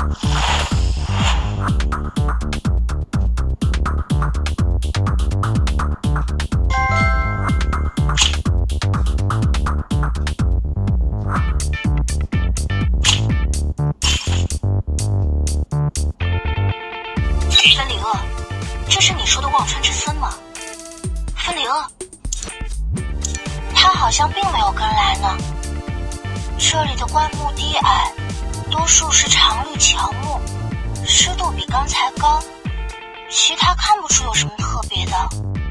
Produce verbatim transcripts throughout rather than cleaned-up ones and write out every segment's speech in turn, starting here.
好像并没有跟来呢。这里的灌木低矮，多数是常绿乔木，湿度比刚才高，其他看不出有什么特别的。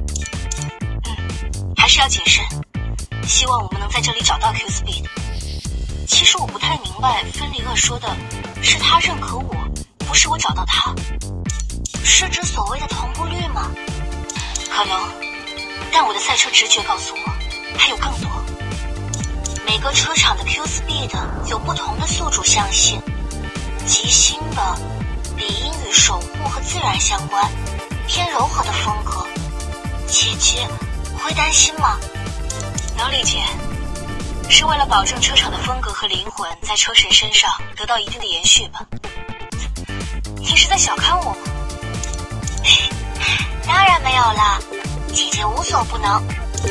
嗯，还是要谨慎，希望我们能在这里找到 Q Speed。其实我不太明白芬里厄说的是他认可我，不是我找到他，是指所谓的同步率吗？可能，但我的赛车直觉告诉我还有更多。每个车厂的 Q Speed 有不同的宿主象性，极星的理应与守护和自然相关，偏柔和的风格。姐姐会担心吗？能理解，是为了保证车厂的风格和灵魂在车神身上得到一定的延续吧。你是在小看我吗？当然没有啦，姐姐无所不能。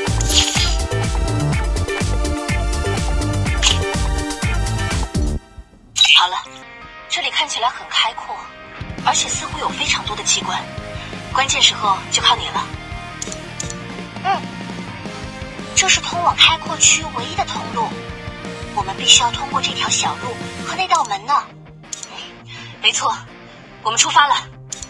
好了，这里看起来很开阔，而且似乎有非常多的机关，关键时候就靠你了。嗯，这是通往开阔区唯一的通路，我们必须要通过这条小路和那道门呢。没错，我们出发了。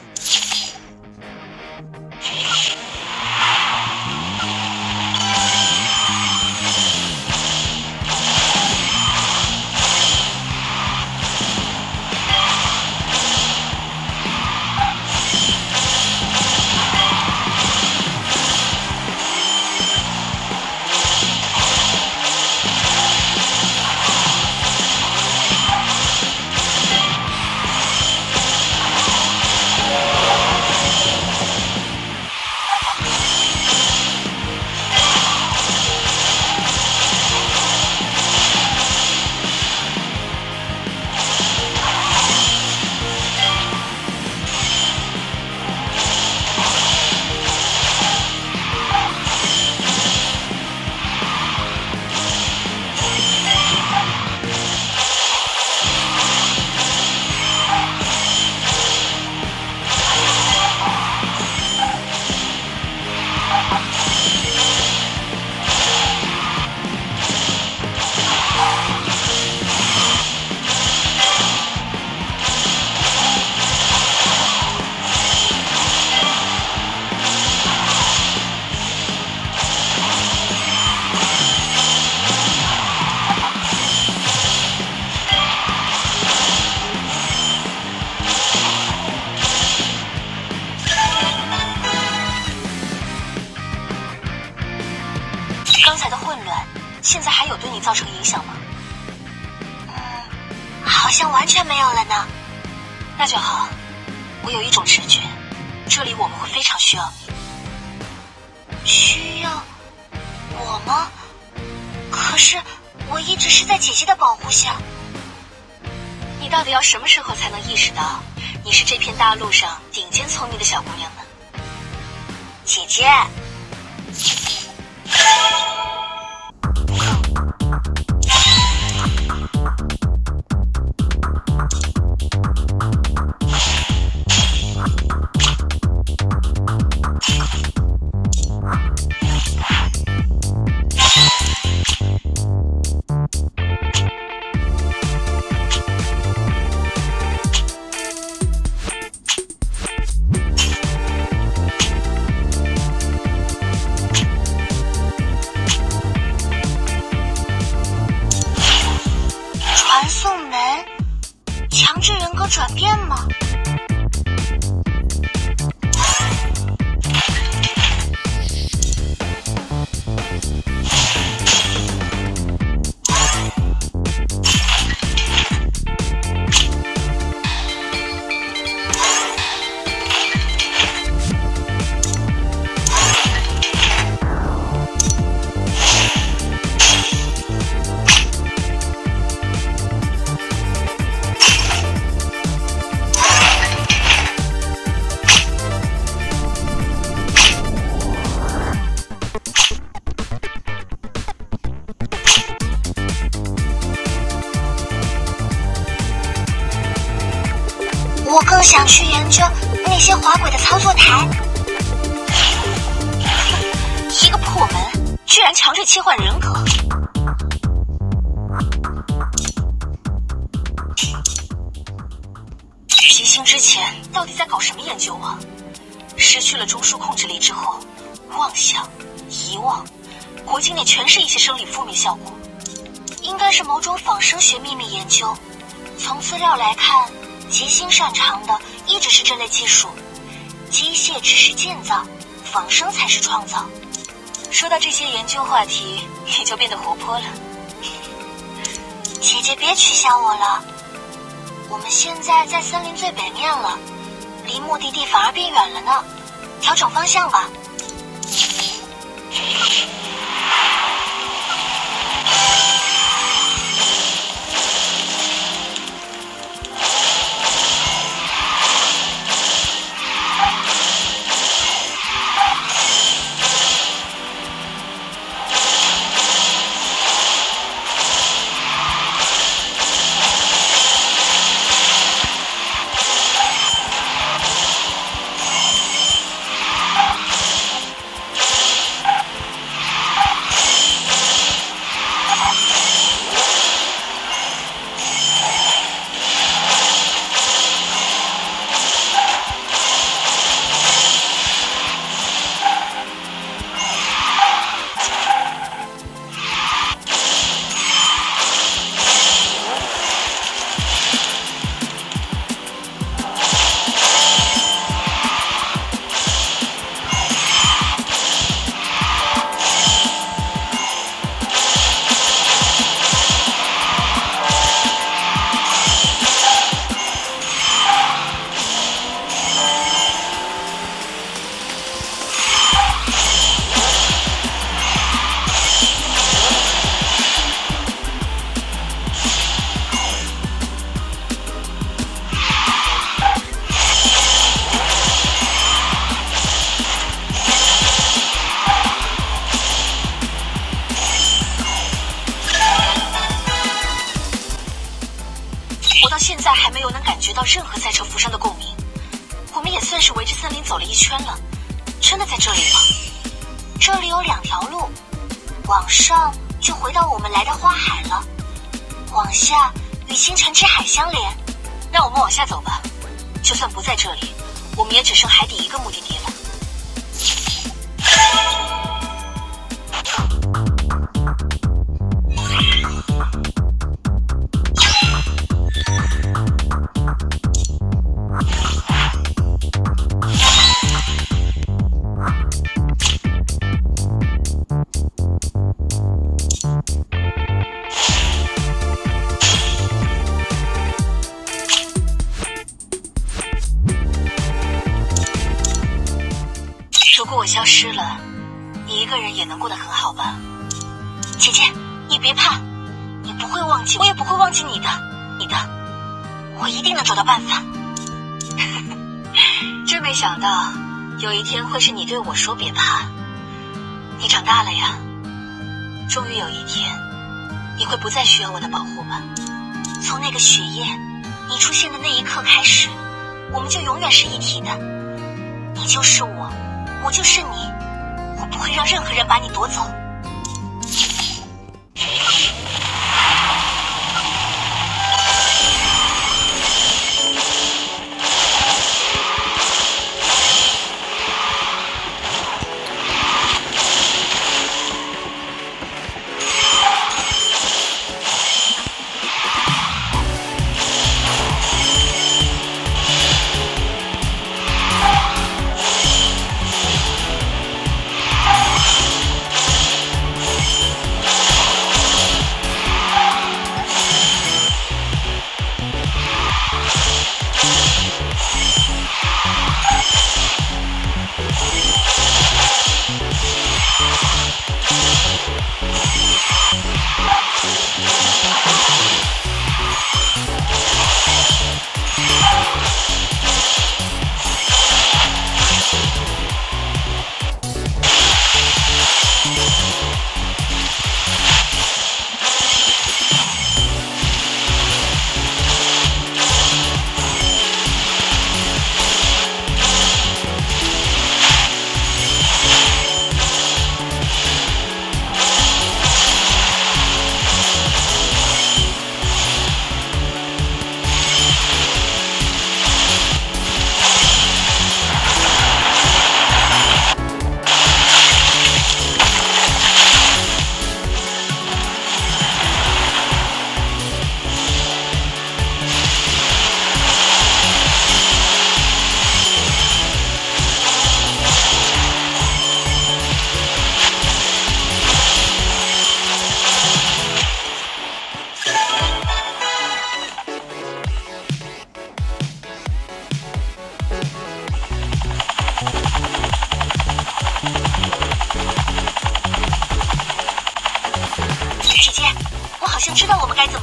现在还有对你造成影响吗？嗯，好像完全没有了呢。那就好，我有一种直觉，这里我们会非常需要你。需要我吗？可是我一直是在姐姐的保护下。你到底要什么时候才能意识到你是这片大陆上顶尖聪明的小姑娘呢？姐姐。传送门，强制人格转变吗？ 就想去研究那些滑轨的操作台。一个破门，居然强制切换人格。吉星之前到底在搞什么研究啊？失去了中枢控制力之后，妄想、遗忘，国境内全是一些生理负面效果，应该是某种仿生学秘密研究。从资料来看，吉星擅长的一直是这类技术，机械只是建造，仿生才是创造。说到这些研究话题，也就变得活泼了。姐姐别取笑我了，我们现在在森林最北面了，离目的地反而变远了呢，调整方向吧。任何赛车浮上的共鸣，我们也算是围着森林走了一圈了，真的在这里吗？这里有两条路，往上就回到我们来的花海了，往下与星辰之海相连。那我们往下走吧，就算不在这里，我们也只剩海底一个目的地了。我消失了，你一个人也能过得很好吧？姐姐，你别怕，你不会忘记，我也不会忘记你的，你的，我一定能找到办法。真没想到，有一天会是你对我说别怕。你长大了呀，终于有一天，你会不再需要我的保护吧？从那个雪夜，你出现的那一刻开始，我们就永远是一体的。你就是我。我就是你，我不会让任何人把你夺走。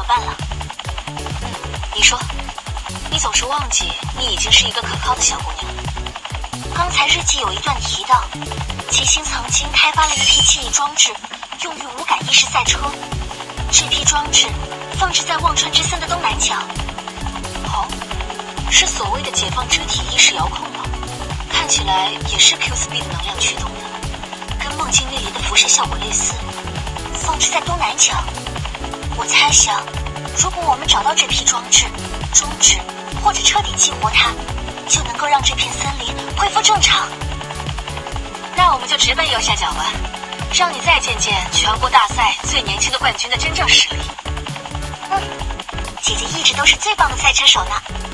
办了。嗯，你说，你总是忘记你已经是一个可靠的小姑娘。刚才日记有一段提到，吉星曾经开发了一批记忆装置，用于无感意识赛车。这批装置放置在忘川之森的东南角。哦，是所谓的解放肢体意识遥控吗？看起来也是 Q Speed 能量驱动的，跟梦境猎猎的辐射效果类似。放置在东南角，我猜想，如果我们找到这批装置，终止或者彻底激活它，就能够让这片森林恢复正常。那我们就直奔右下角吧，让你再见见全国大赛最年轻的冠军的真正实力。嗯，姐姐一直都是最棒的赛车手呢。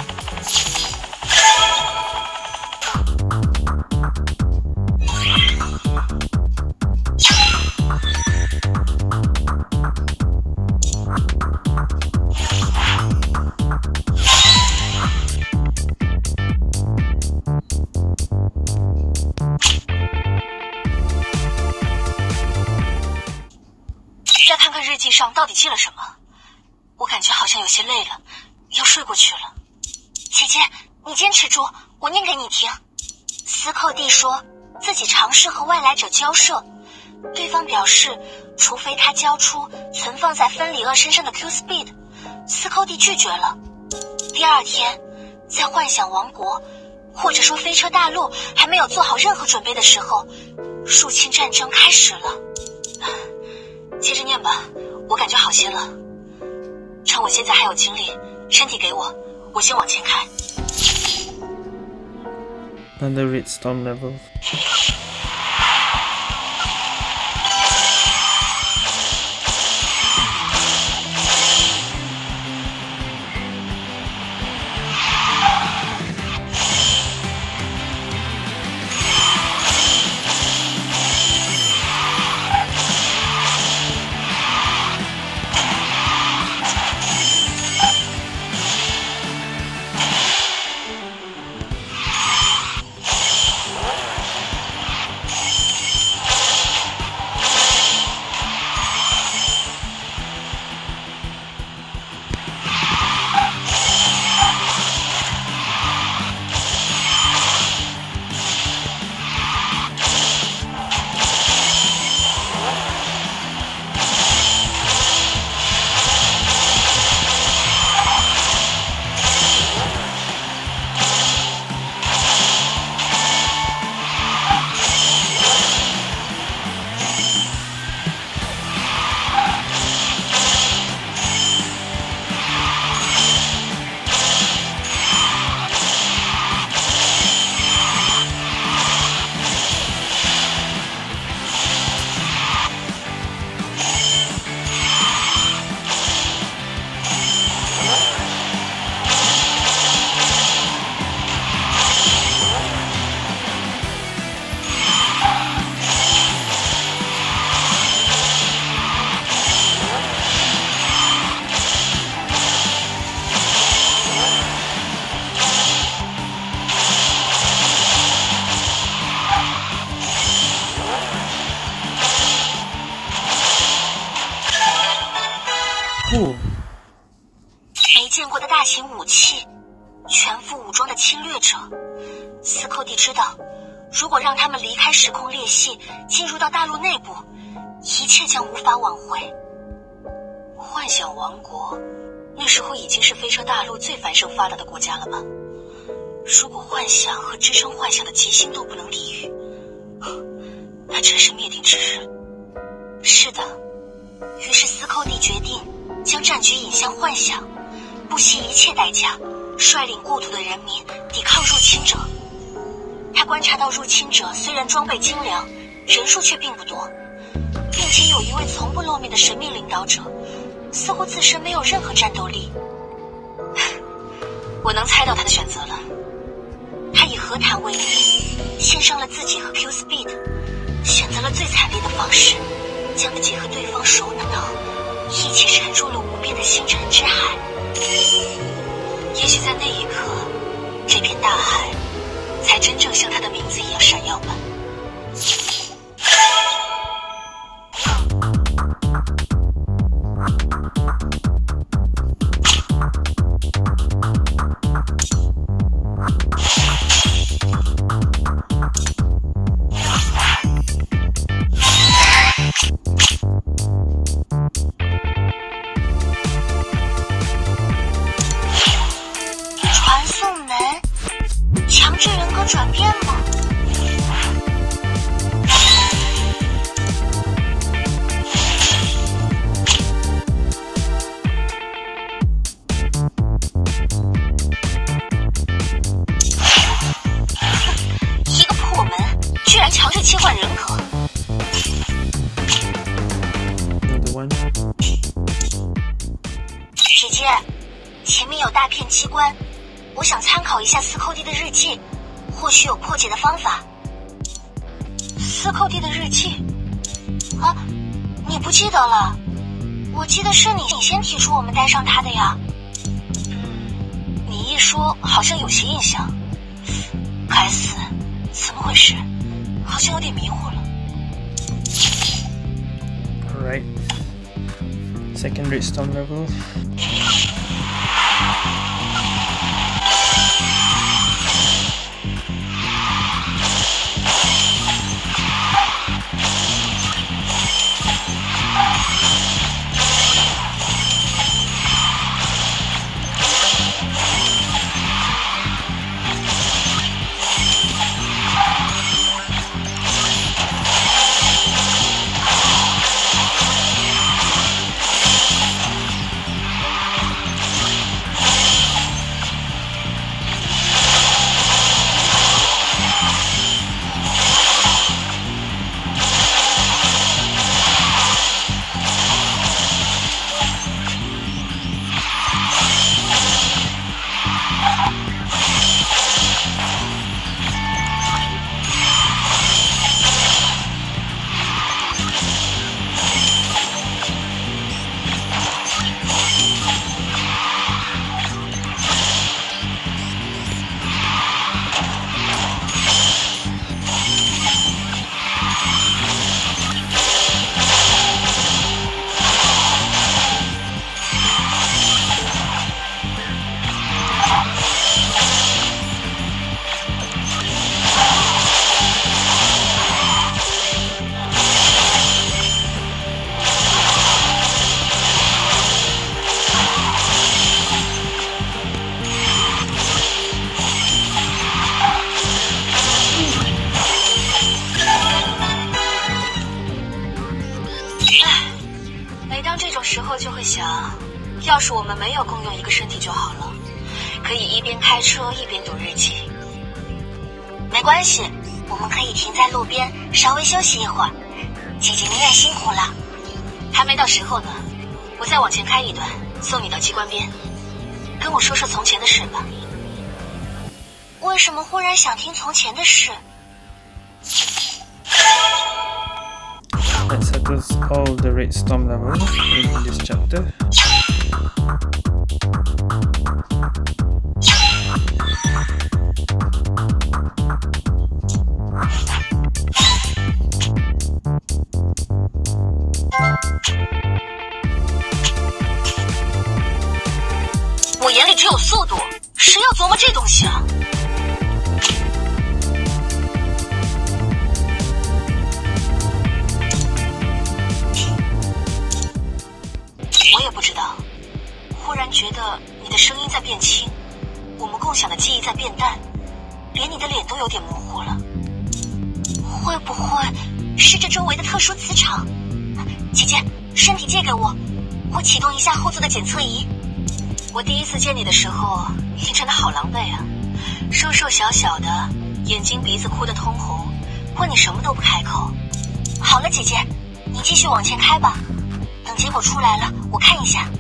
再看看日记上到底记了什么，我感觉好像有些累了，要睡过去了。姐姐，你坚持住，我念给你听。斯寇蒂说自己尝试和外来者交涉，对方表示除非他交出存放在芬里厄身上的 Q Speed， 斯寇蒂拒绝了。第二天，在幻想王国或者说飞车大陆还没有做好任何准备的时候，入侵战争开始了。接着念吧，我感觉好些了。趁我现在还有精力，身体给我，我先往前开。 And the redstone level. 没见过的大型武器，全副武装的侵略者。斯寇蒂知道，如果让他们离开时空裂隙，进入到大陆内部，一切将无法挽回。幻想王国那时候已经是飞车大陆最繁盛发达的国家了吧？如果幻想和支撑幻想的吉星都不能抵御，那真是灭顶之日。是的，于是斯寇蒂决定将战局引向幻想，不惜一切代价率领故土的人民抵抗入侵者。他观察到入侵者虽然装备精良，人数却并不多，并且有一位从不露面的神秘领导者，似乎自身没有任何战斗力。我能猜到他的选择了，他以和谈为名，献上了自己和 Q Speed， 选择了最惨烈的方式，将自己和对方手与脑一起沉入了无边的星辰之海。也许在那一刻，这片大海才真正像他的名字一样闪耀吧。 有转变吗？一个破门，居然强制切换人格。姐姐，前面有大片机关，我想参考一下斯寇蒂的日记，或许有破解的方法。斯寇蒂的日记？啊，你不记得了？我记得是你你先提出我们带上他的呀。嗯，你一说好像有些印象。该死，怎么回事？好像有点迷糊了。 Alright. Second redstone level. 要是我们没有共用一个身体就好了，可以一边开车一边读日记。没关系，我们可以停在路边稍微休息一会儿。姐姐您也辛苦了。还没到时候呢，我再往前开一段，送你到机关边。跟我说说从前的事吧。为什么忽然想听从前的事 ？That settles all the redstone levels in this chapter. “我眼里只有速度，谁要琢磨这东西啊？”我也不知道，忽然觉得你的声音在变轻，我们共享的记忆在变淡，连你的脸都有点模糊了。会不会是这周围的特殊磁场？姐姐，身体借给我，我启动一下后座的检测仪。我第一次见你的时候，你真的好狼狈啊，瘦瘦小小的，眼睛鼻子哭得通红，问你什么都不开口。好了，姐姐，你继续往前开吧。等结果出来了，我看一下。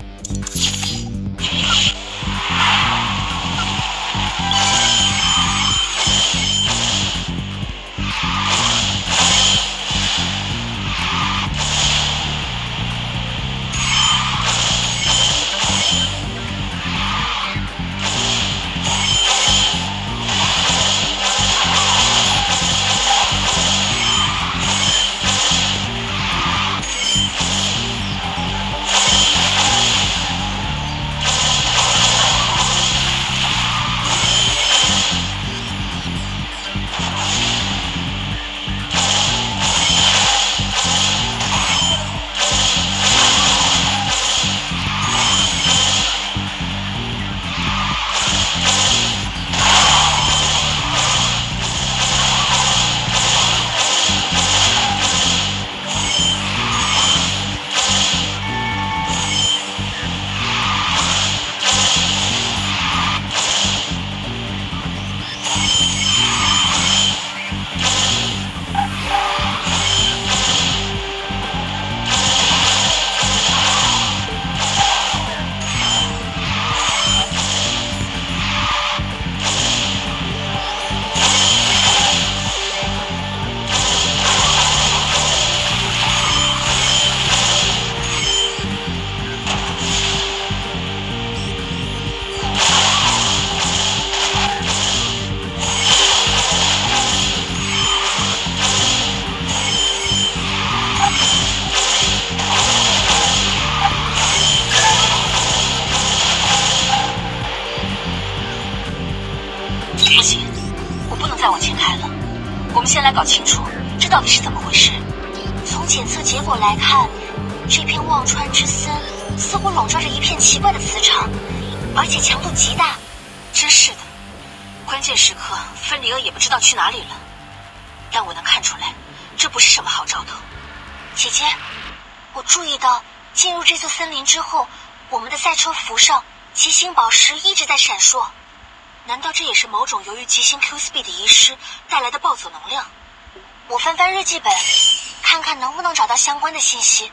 不行，我不能再往前开了。我们先来搞清楚，这到底是怎么回事。从检测结果来看，这片忘川之森似乎笼罩着一片奇怪的磁场，而且强度极大。真是的，关键时刻芬里厄也不知道去哪里了。但我能看出来，这不是什么好兆头。姐姐，我注意到进入这座森林之后，我们的赛车服上极星宝石一直在闪烁。难道这也是某种由于极星 Q Speed 的遗失带来的暴走能量？我翻翻日记本，看看能不能找到相关的信息。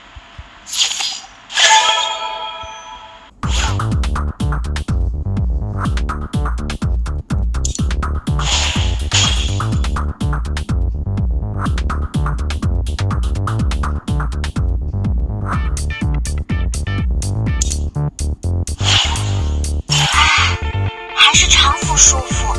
还是长服舒服。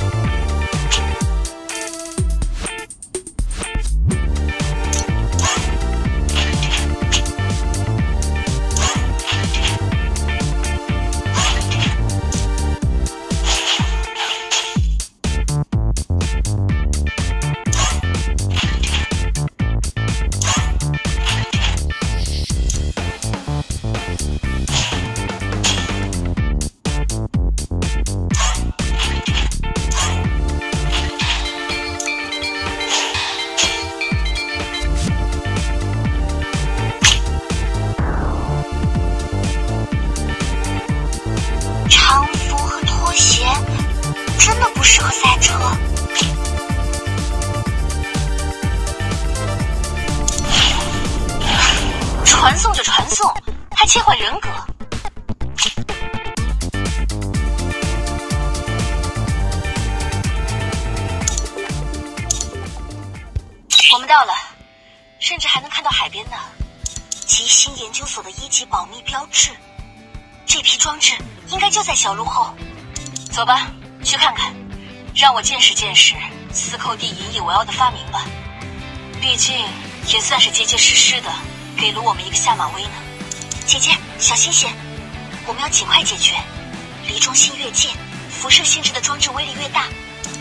传送就传送，还切换人格。我们到了，甚至还能看到海边呢。极星研究所的一级保密标志，这批装置应该就在小路后。走吧，去看看，让我见识见识斯寇蒂引以为傲的发明吧。毕竟也算是结结实实的给了我们一个下马威呢。姐姐，小心些，我们要尽快解决。离中心越近，辐射性质的装置威力越大。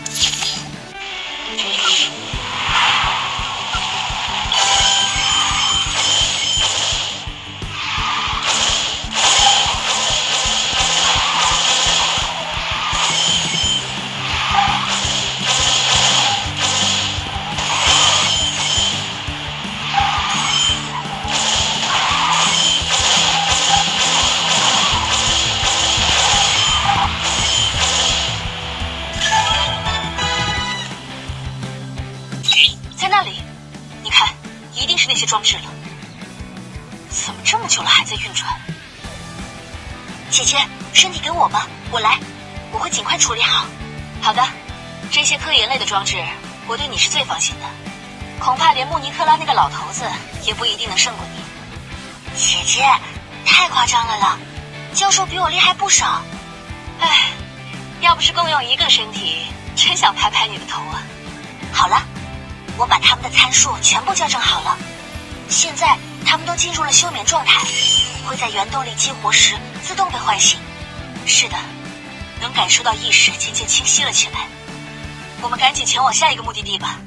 装置了，怎么这么久了还在运转？姐姐，身体给我吧，我来，我会尽快处理好。好的，这些科研类的装置，我对你是最放心的，恐怕连穆尼克拉那个老头子也不一定能胜过你。姐姐，太夸张了了，教授比我厉害不少。唉，要不是共用一个身体，真想拍拍你的头啊。好了，我把他们的参数全部校正好了。现在他们都进入了休眠状态，会在原动力激活时自动被唤醒。是的，能感受到意识渐渐清晰了起来。我们赶紧前往下一个目的地吧。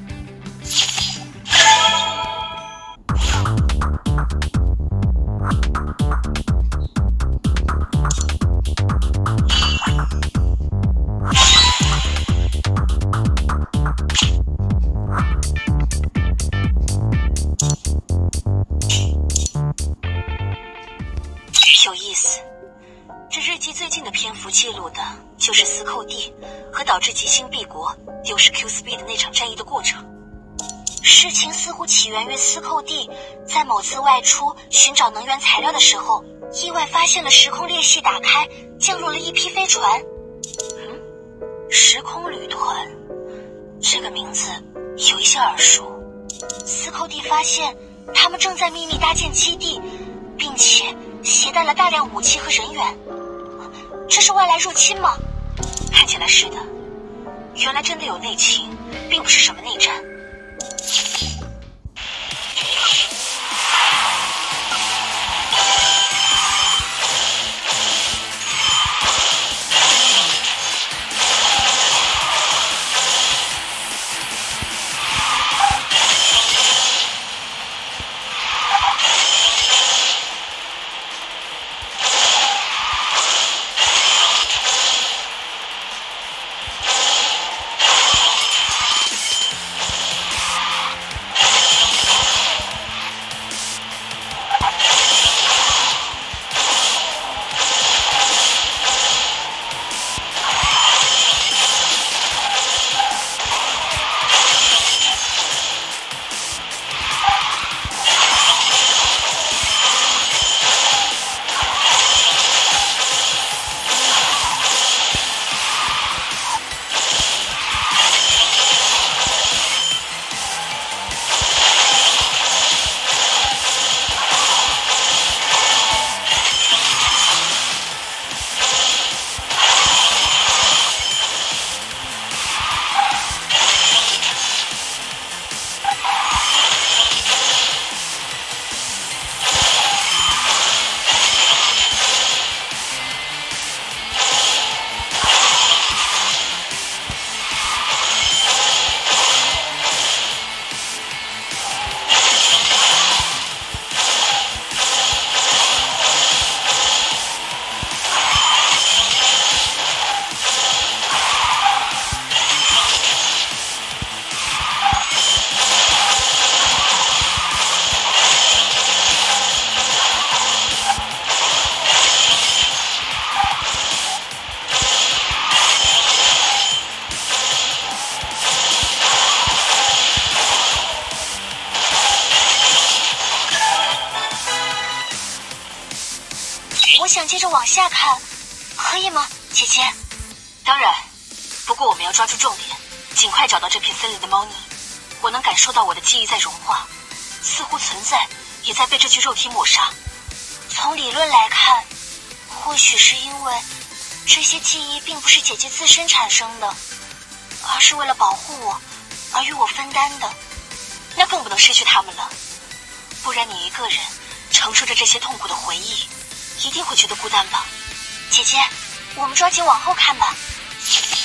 有意思，这日记最近的篇幅记录的就是斯寇蒂和导致极星帝国丢失 Q Speed 的那场战役的过程。事情似乎起源于斯寇蒂在某次外出寻找能源材料的时候，意外发现了时空裂隙打开，降落了一批飞船。嗯，时空旅团，这个名字有一些耳熟。斯寇蒂发现他们正在秘密搭建基地，并且携带了大量武器和人员。这是外来入侵吗？看起来是的。原来真的有内情，并不是什么内战。 想接着往下看，可以吗，姐姐？当然，不过我们要抓住重点，尽快找到这片森林的猫腻。我能感受到我的记忆在融化，似乎存在也在被这具肉体抹杀。从理论来看，或许是因为这些记忆并不是姐姐自身产生的，而是为了保护我而与我分担的。那更不能失去他们了，不然你一个人承受着这些痛苦的回忆，一定会觉得孤单吧。姐姐，我们抓紧往后看吧。